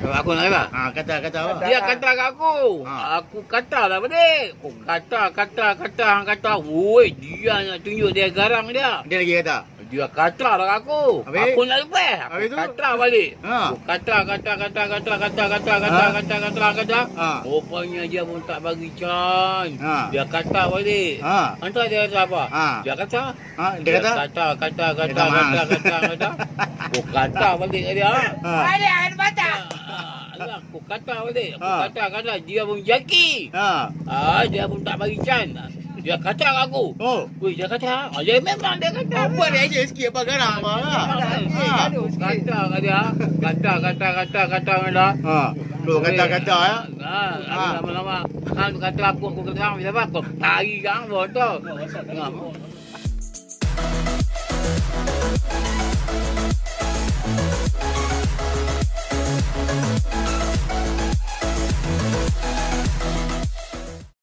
Aku nak kata. Kata apa? Dia kata kat aku. Ha. Aku kata lah balik. Aku kata. Woi, dia nak tunjuk dia garang dia. Dia lagi kata. Dia kata lah kat aku. Habis? Aku nak lepas. Aku Habis tu? kata balik. Ha. Aku kata. Ha. Rupanya dia pun tak bagi can. Ha. Dia kata balik. Ha. Entah dia kata apa. Ha. Dia kata. Dia kata? Kata. Kata. Aku kata balik kat dia. Balik air mata. Alah, aku kata balik. Aku Ha. kata. Dia pun jaki. Dia pun tak bagi can. Dia kata kat aku. Oh. Weh, dia kata. Dia memang dia kata. Apa dia aja sikit apa garang apa lah. Aku kata kat dia. Kata kat dia. Tu kata-kata ya. Lama-lama. Kan kata aku kata apa? Aku tarik kan botol.